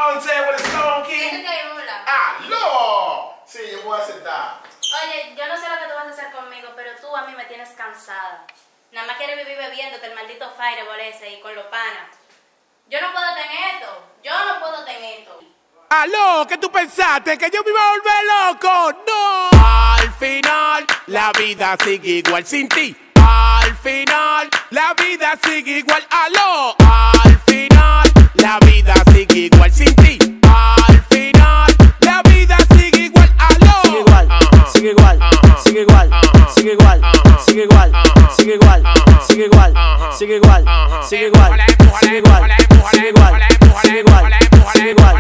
Say with a Stone King. Siéntate ahí, vamos a hablar. ¡Aló! Sí, yo voy a aceptar. Oye, yo no sé lo que tú vas a hacer conmigo, pero tú a mí me tienes cansada. Nada más quieres vivir bebiéndote el maldito Fireball ese y con los panas. Yo no puedo tener esto. Yo no puedo tener esto. ¡Aló! ¿Qué tú pensaste? ¿Que yo me iba a volver loco? ¡No! Al final, la vida sigue igual sin ti. Al final, la vida sigue igual. ¡Aló! Al final, la vida sigue igual sin ti. Al final, la vida sigue igual. ¡Aló! Sigue igual, sigue igual, sigue igual, sigue igual, sigue igual, sigue igual, sigue igual, sigue igual, sigue igual, sigue igual, sigue igual, sigue igual, sigue igual, sigue igual,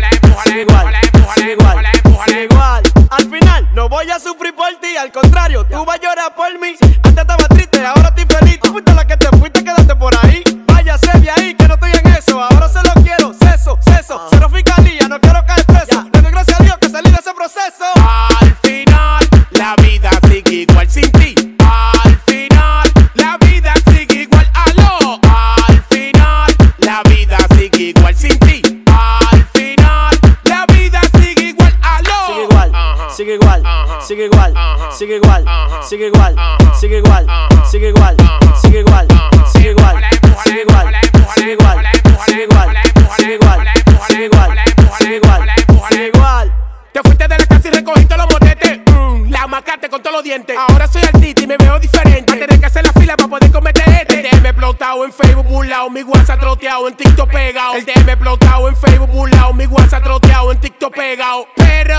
sigue igual, sigue igual. Al final no voy a sufrir por ti, al contrario, tú vas a llorar por mí. Antes estaba triste, ahora estoy feliz. Tú fuiste la que te fuiste, quédate por ahí. Váyase de ahí, que no estoy en eso. Ahora solo quiero ceso, cero fiscalía, no quiero caer preso. Le doy gracias a Dios que salí de ese proceso. Al final, la vida sigue igual sin ti. Al final, la vida sigue igual. ¡Aló! Al final, la vida sigue igual sin ti. Al final, la vida sigue igual. ¡Aló! Sigue igual, sigue igual, sigue igual, sigue igual, sigue igual, sigue igual, sigue igual, sigue igual, sigue igual, sigue igual, sigue igual, sigue igual, sigue igual, sigue igual, sigue igual, sigue igual. Te fuiste de la casa y recogiste los motetes. La macate con todos los dientes. Ahora soy artista y me veo diferente. Antes de que hacer la fila para poder cometer este. El DM explotado en Facebook burlao, mi WhatsApp troteado, en TikTok pegado. El DM explotado en Facebook burlao, mi WhatsApp troteado, en TikTok pegado. Pero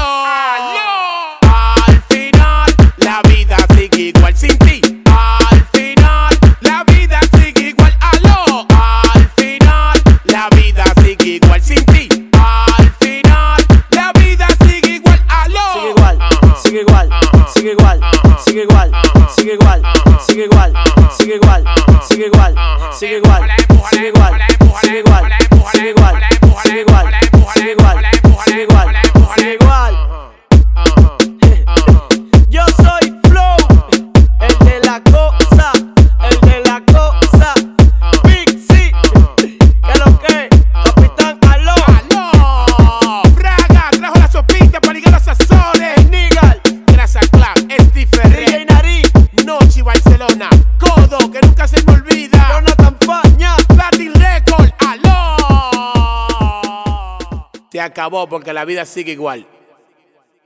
no, al final la vida sigue igual sin ti. Al final la vida sigue igual. ¡Aló! Al final la vida sigue igual sin ti. Al final la vida sigue igual. ¡Aló! Sigue igual, sigue igual, sigue igual, sigue igual, sigue igual, sigue igual, sigue igual, sigue igual, sigue igual, sigue igual, sigue igual, sigue igual, sigue igual, sigue igual, sigue igual, sigue igual. Yo soy Flow, el de la cosa, el de la cosa. Big C, ¿qué lo que? Capitán Aló, ¡Aló! Braga trajo la sopita para ligar los sazones. Nigal, Gracias Club, Steve Ferrer, DJ Nariz, Noche Barcelona, Codo, que nunca se me olvida. Jonathan Faña. Platin Record, ¡aló! Se acabó porque la vida sigue igual.